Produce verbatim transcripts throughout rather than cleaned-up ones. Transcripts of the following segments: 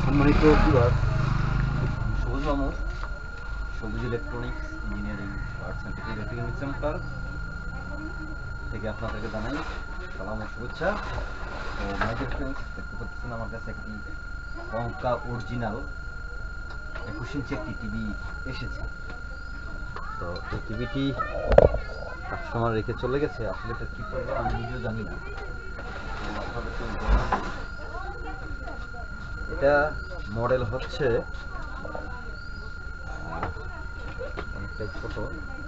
সম্মানিত ভিউয়ার্স, সবুজ মামু Sabuj electronics engineering parts and technical centre থেকে আপনাদেরকে জানাই সালাম ও শুভেচ্ছা। তো মাই ডিয়ার ফ্রেন্ডস, দেখতে পাচ্ছেন আমার কাছে একটি কঙ্কা অরিজিনাল একুশ ইঞ্চি একটি টিভি এসেছে। তো এই টিভিটি কাস্টমার রেখে চলে গেছে। আসলে এটা কী করবো আমি নিজেও জানি না। তো আপনাদেরকে আমি জানাবো। এটা মডেল হচ্ছে অনেকটাই ছোট,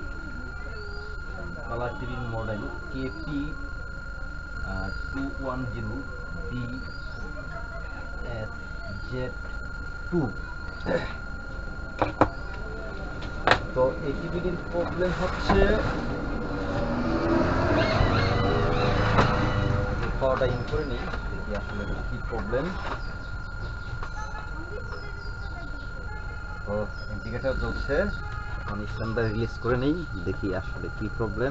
colour TV model K P two one zero B S Z two. তো এই টিভিটির প্রবলেম হচ্ছে পাওয়ারটা ইন করে নিই, দেখি আসলে কি প্রবলেম। তো ইন্ডিকেটর জ্বলছে, আমি স্ট্যান্ডার রিলিজ করে নিই, দেখি আসলে কি প্রবলেম।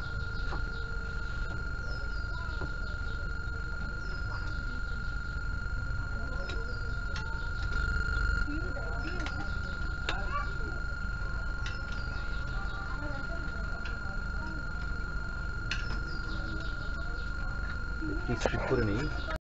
স্কিপ করে নিই।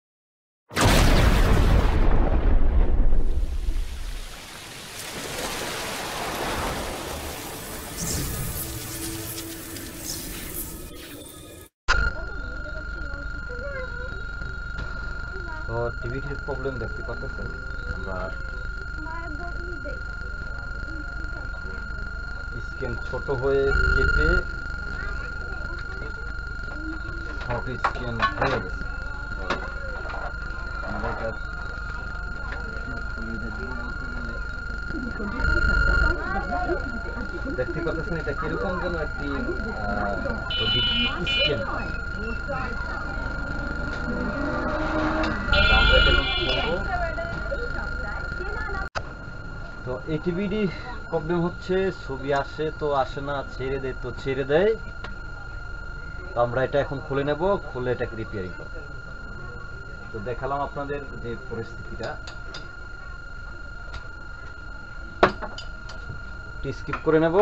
তো টিভিটির প্রবলেম দেখতে পাচ্ছেন, আমরা স্ক্রিন ছোট হয়ে কেটে শর্ট স্ক্রিন হয়ে গেছে। আমরা এটা দেখতে পাচ্ছেন, এটা কিরকম যেন একটি স্ক্রিন। তো এই টিভিটি প্রবলেম হচ্ছে, ছবি আসে তো আসে না, ছেড়ে দেয় তো ছেড়ে দেয়। তো আমরা এটা এখন খুলে নেব, খুলে এটাকে রিপেয়ারিং করব। তো দেখালাম আপনাদের যে পরিস্থিতিটা। স্কিপ করে নেব।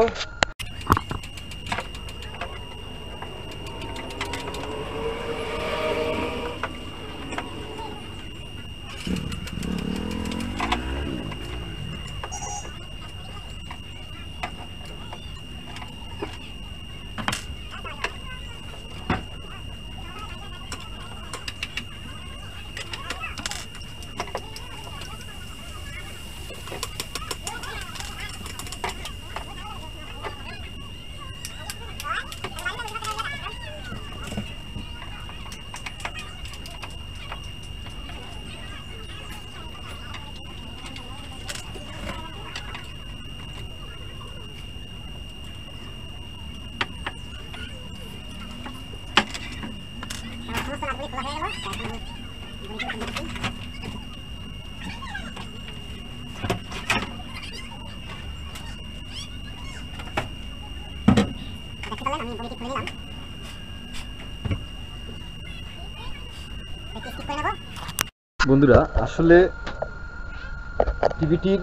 বন্ধুরা, আসলে টিভিটির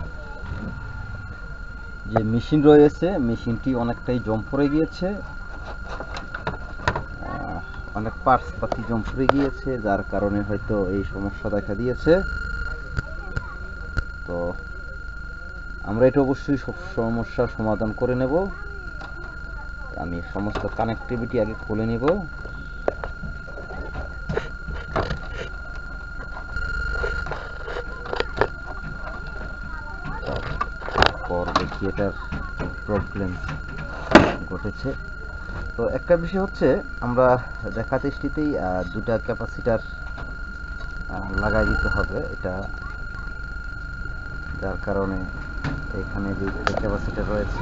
যে মেশিন রয়েছে, মেশিনটি অনেকটাই জং পড়ে গিয়েছে, অনেক পার্টস পাতি জং পড়ে গিয়েছে, যার কারণে হয়তো এই সমস্যা দেখা দিয়েছে। তো আমরা এটা অবশ্যই সব সমস্যার সমাধান করে নেব। আমি সমস্ত কানেক্টিভিটি আগে খুলে নেব। পর দেখি এটার প্রবলেম ঘটেছে। তো একটা বিষয় হচ্ছে, আমরা দেখা দৃষ্টিতেই দুটা ক্যাপাসিটার লাগাই দিতে হবে, এটা যার কারণে এখানে যে ক্যাপাসিটার রয়েছে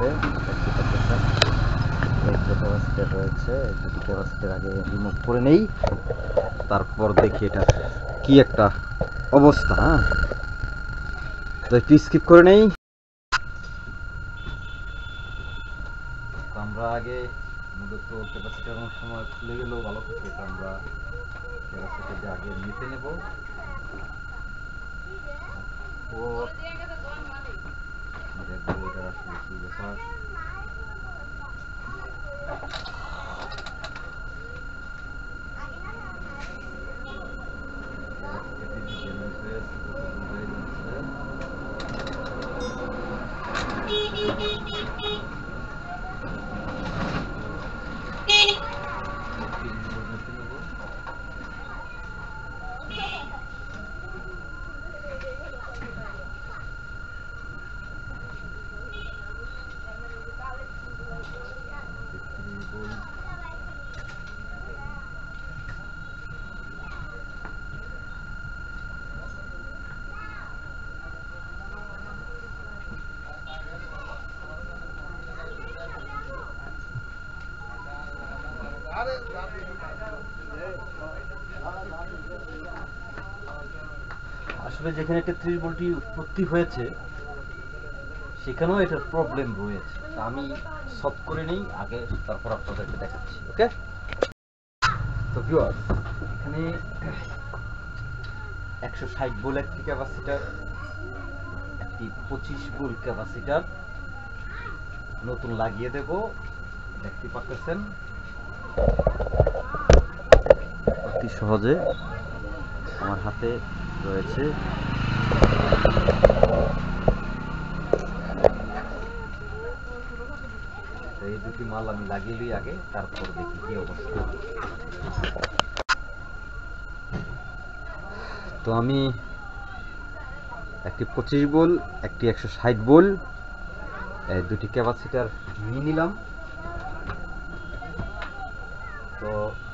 ক্যাপাসিটার রয়েছে দুটি ক্যাপাসিটার আগে রিমুভ করে নেই, তারপর দেখি এটা কি একটা অবস্থা। হ্যাঁ, তো একটু স্কিপ করে নেই। আমরা আগে মূলত ক্যাপাসিটার অনেক সময় খুলে গেলেও ভালো থাকে, এটা আমরা ক্যাপাসিটার আগে নিতে নেব। পর দেখবো এটা আসলে কি ব্যাপার। আসলে যেখানে তেত্রিশ ভোল্টটি উৎপত্তি হয়েছে সেখানেও এটার প্রবলেম রয়েছে, তা আমি সলভ করে নিই আগে, তারপর আপনাদেরকে দেখাচ্ছি। ওকে, তো ভিউয়ার্স, এখানে একশো ষাট ভোল্ট একটি ক্যাপাসিটার, একটি পঁচিশ ভোল্ট ক্যাপাসিটার নতুন লাগিয়ে দেব। দেখতে পাচ্ছেন অতি সহজে আমার হাতে রয়েছে। এই দুটি মাল আমি লাগিয়ে নিই আগে, তারপর দেখি কি অবস্থা। তো আমি একটি পঁচিশ ভোল্ট, একটি একশো ষাট ভোল্ট দুটি ক্যাপাসিটার নিয়ে নিলাম। তো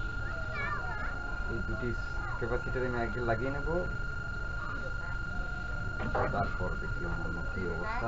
এই দুটি ক্যাপাসিটার আমি আগে লাগিয়ে নেব, তারপর দেখি অন্যান্য কি অবস্থা।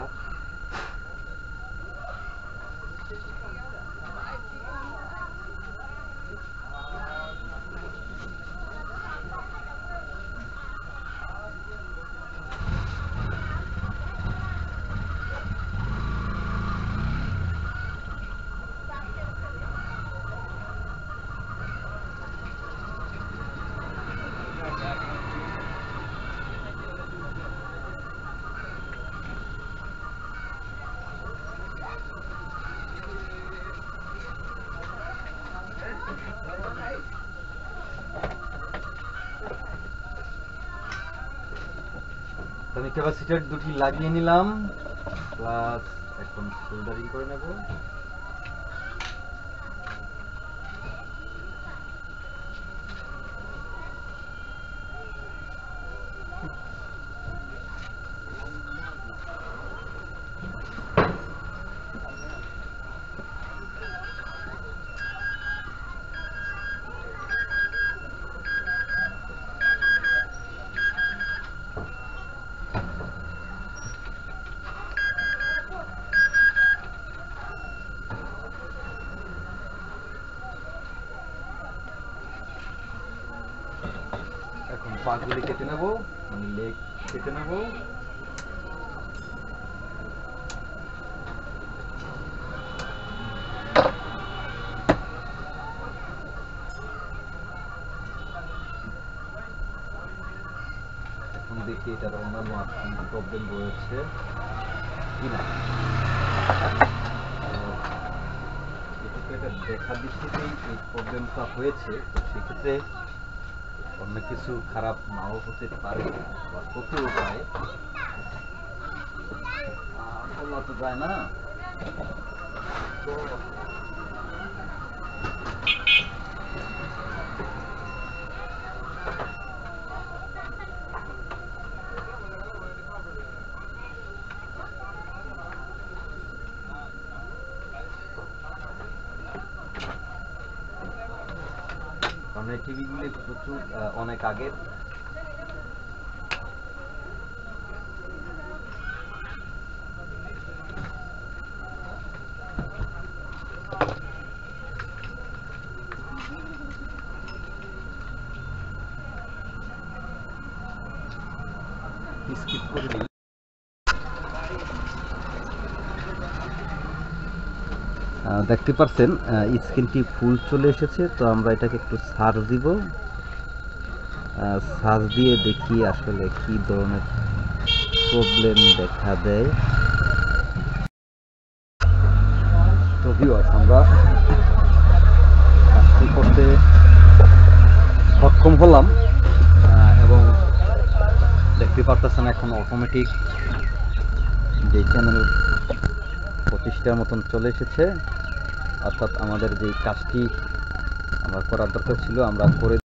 আমি ক্যাপাসিটার দুটি লাগিয়ে নিলাম, প্লাস এখন সোল্ডারিং করে নেব। এখন পাগুলি কেটে নেব, মানে লেগ কেটে নেব। এখন দেখি এটার অন্যান্য প্রবলেম রয়েছে কিনা। যেহেতু এটা দেখা দৃষ্টিতেই এই প্রবলেমটা হয়েছে, তো সেক্ষেত্রে অন্য কিছু খারাপ নাও হতে পারে বা হতেও পারে, বলা তো যায় না। তো কারণ এই টিভিগুলি প্রচুর অনেক আগের, স্কিপ করে দিই। দেখতে পাচ্ছেন স্ক্রিনটি ফুল চলে এসেছে, তো আমরা এটাকে একটু সার্চ দিব। সার্চ দিয়ে দেখি আসলে কি ধরনের প্রবলেম দেখা দেয়। তো ভিউয়ার্স, আমরা কাজটি করতে সক্ষম হলাম এবং দেখতে পারতেছেন এখন অটোমেটিক যে চ্যানেল প্রতিষ্ঠার মতন চলে এসেছে। অর্থাৎ আমাদের যে কাজটি আমার করার দরকার ছিল আমরা করে